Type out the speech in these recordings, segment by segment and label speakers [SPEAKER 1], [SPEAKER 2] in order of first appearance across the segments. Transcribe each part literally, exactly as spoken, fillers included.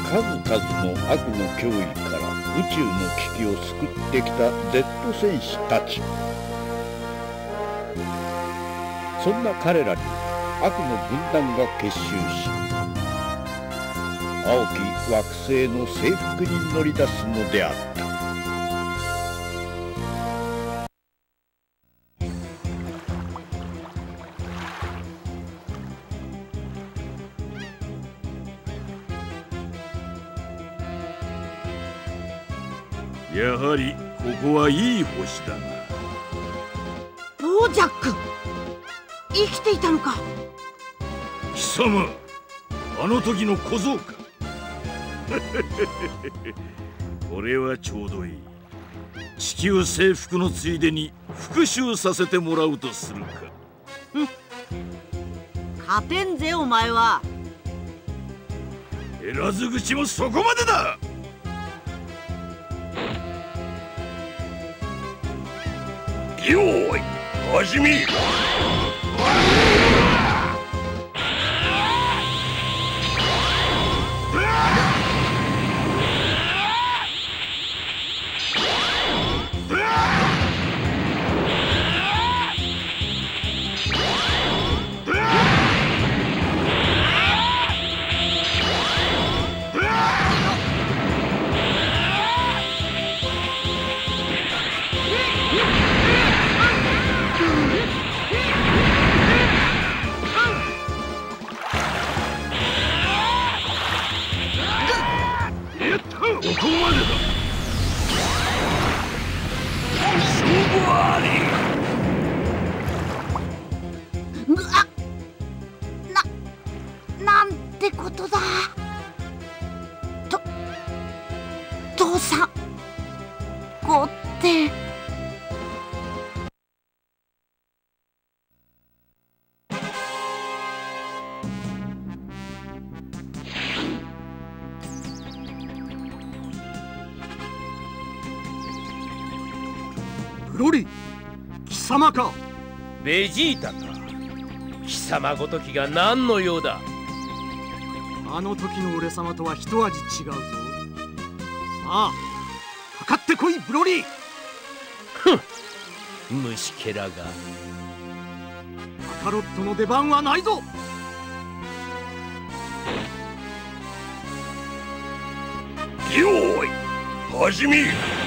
[SPEAKER 1] 数々の悪の脅威から宇宙の危機を救ってきた ゼット 戦士たち。そんな彼らに悪の軍団が結集し、青き惑星の征服に乗り出すのであった。
[SPEAKER 2] やはりここはいい星だな。
[SPEAKER 3] ロージャック、生きていたのか。
[SPEAKER 2] 貴様、あの時の小僧か。これはちょうどいい。地球征服のついでに復讐させてもらうとするか。
[SPEAKER 3] 勝てんぜお前は。
[SPEAKER 2] 減らず口もそこまでだ。よーい、始め。ここまでだ。勝負あり。
[SPEAKER 3] あ、な、なんてことだ。と、父さん、ごって。
[SPEAKER 4] ブロリー、貴様か。
[SPEAKER 5] ベジータか。貴様ごときが何の用だ。
[SPEAKER 4] あの時の俺様とは一味違うぞ。さあ、かかってこいブロリー。
[SPEAKER 5] ふん、虫けらが。
[SPEAKER 4] カカロットの出番はないぞ。
[SPEAKER 2] よーい、始め。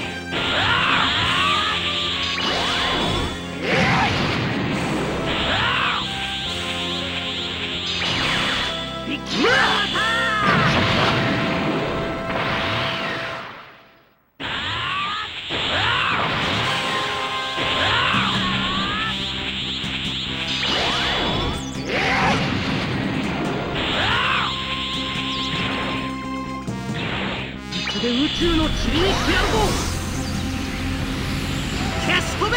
[SPEAKER 4] で宇宙の塵にしてやるぞ。消し飛べ。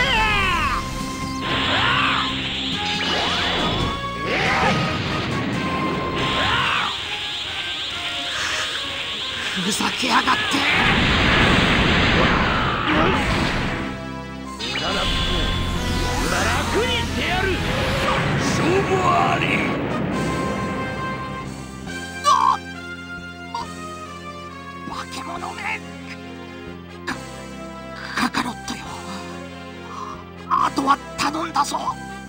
[SPEAKER 4] ふざけやがって。
[SPEAKER 5] 無駄な楽にしてやる。
[SPEAKER 2] 勝負あり。
[SPEAKER 4] 化け物め。カカカロットよ、あとは頼んだぞ。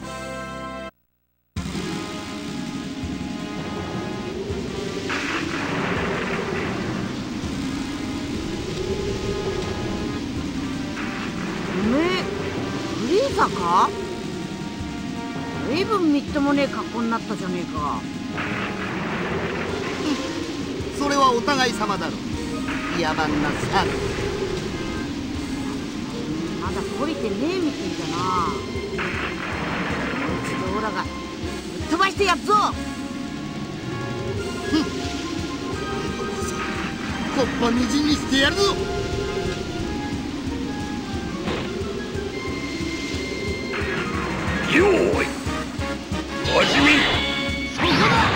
[SPEAKER 3] おめえフリーザか。随分みっともねえ格好になったじゃねえか。
[SPEAKER 6] それはお互い様だろ。野蛮な猿。
[SPEAKER 3] まだ懲りてねえみてえだな。一度オラがぶっ飛ばしてやっぞ。
[SPEAKER 6] ふん、こっぱみじんにしてやるぞ。
[SPEAKER 2] よーい、始め。
[SPEAKER 6] そこだ。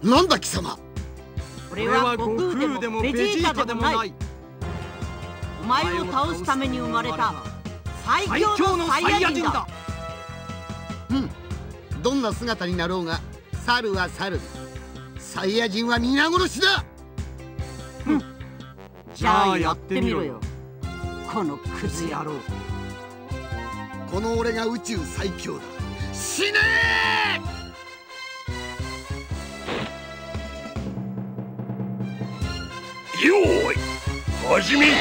[SPEAKER 6] なんだ貴様。
[SPEAKER 3] 俺は悟空でもベジータでもない。お前を倒すために生まれた最強のサイヤ人だ。
[SPEAKER 6] うん、どんな姿になろうが猿は猿、サイヤ人は皆殺しだ。
[SPEAKER 3] うん、じゃあやってみろよ、このクズ野郎。
[SPEAKER 6] この俺が宇宙最強だ。死ね
[SPEAKER 2] ー。よーい、始め。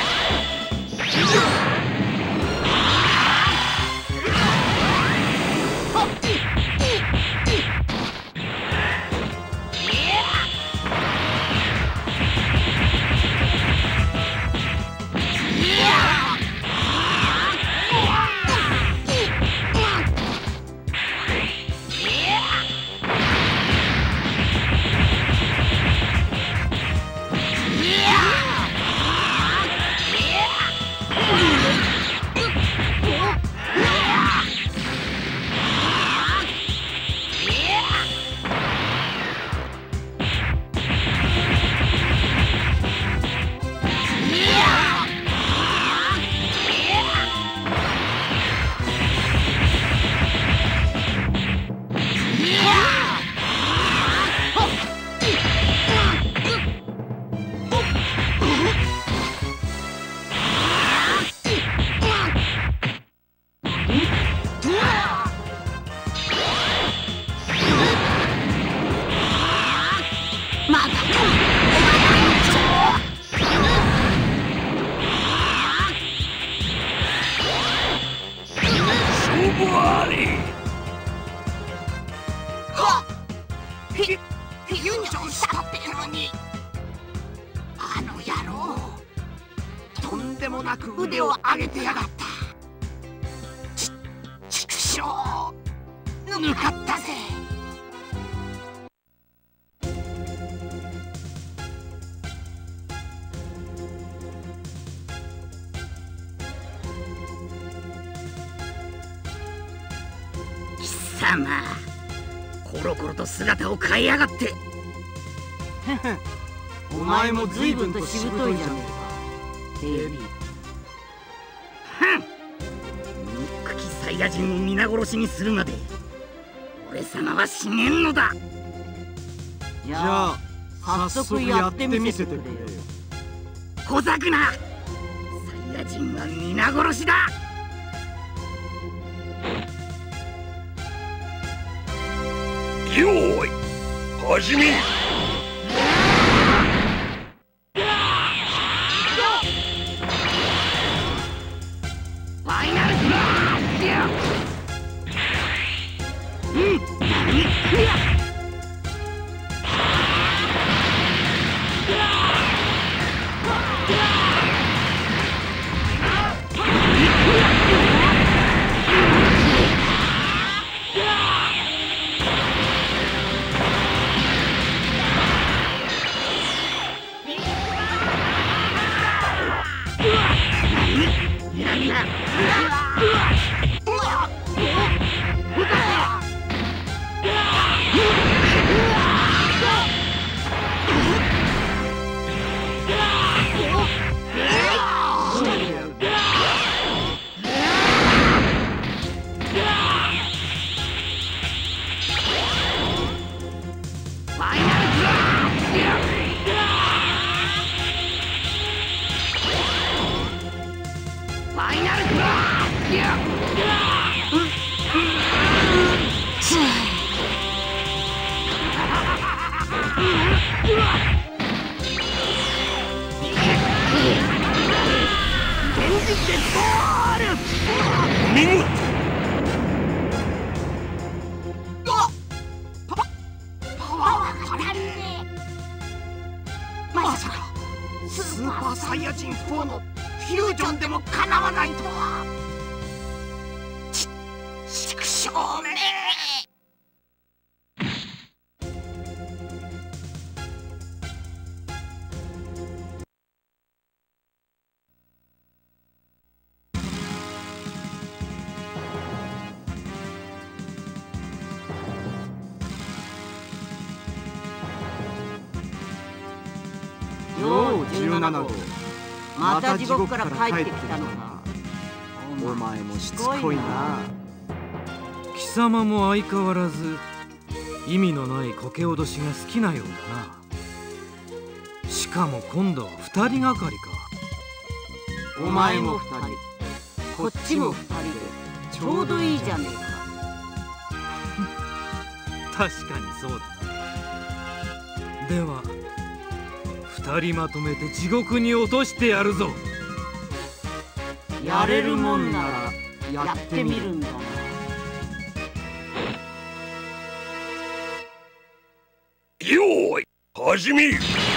[SPEAKER 4] コロコロと姿を変えやがって。
[SPEAKER 3] お前も随分としぶといじゃねえか、ベイビー。
[SPEAKER 4] ふん、憎きサイヤ人を皆殺しにするまで俺様は死ねんのだ。
[SPEAKER 3] じゃあ早速やってみせてくれよ。
[SPEAKER 4] ほざくな。サイヤ人は皆殺しだ。
[SPEAKER 2] よーい、始め。
[SPEAKER 4] ファイナルフラッシュ。うん、何？ まさかスーパーサイヤ人フォーのフュージョンでもかなわないとは。ち、畜生め。
[SPEAKER 3] な子、また地獄から帰ってきたのか。
[SPEAKER 4] お前もしつこいな。
[SPEAKER 7] 貴様も相変わらず意味のない苔脅しが好きなようだな。しかも今度は二人がかりか。
[SPEAKER 3] お前も二人、こっちも二人でちょうどいいじゃねえ
[SPEAKER 7] か。確かにそうだな。では二人まとめて地獄に落としてやるぞ。
[SPEAKER 3] やれるもんならやってみるんだな。
[SPEAKER 2] よーい、始め。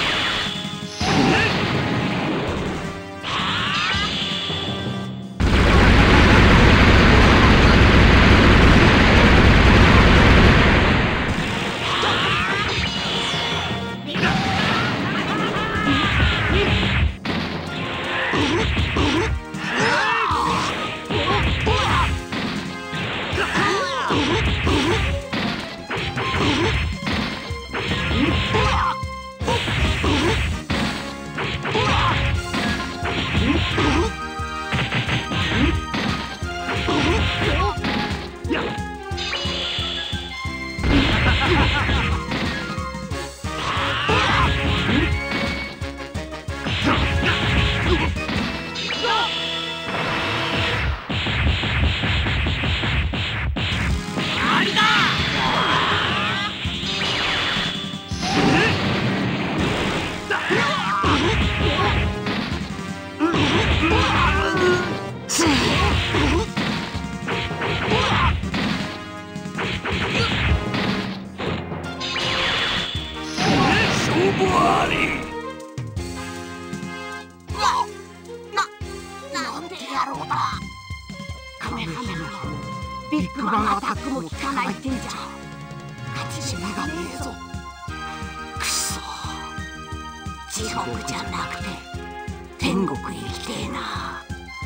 [SPEAKER 3] ビッグバンアタックも効かないってんじゃ。勝ち目がねえぞ。くそ、地獄じゃなくて天国へ行きてえな。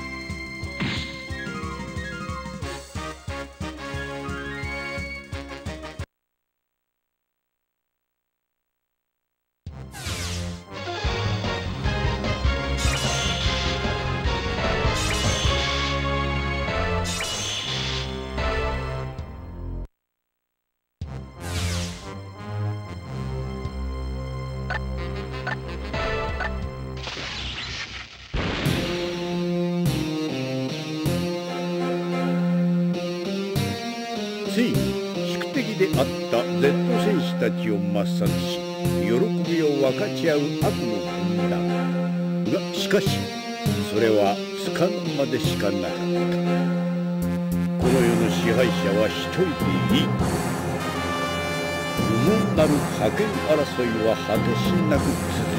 [SPEAKER 1] ついに宿敵であった Z 戦士たちを抹殺し喜びを分かち合う悪の軍団が、しかしそれはつかの間でしかなかった。この世の支配者は一人でいい。不毛なる覇権争いは果てしなく続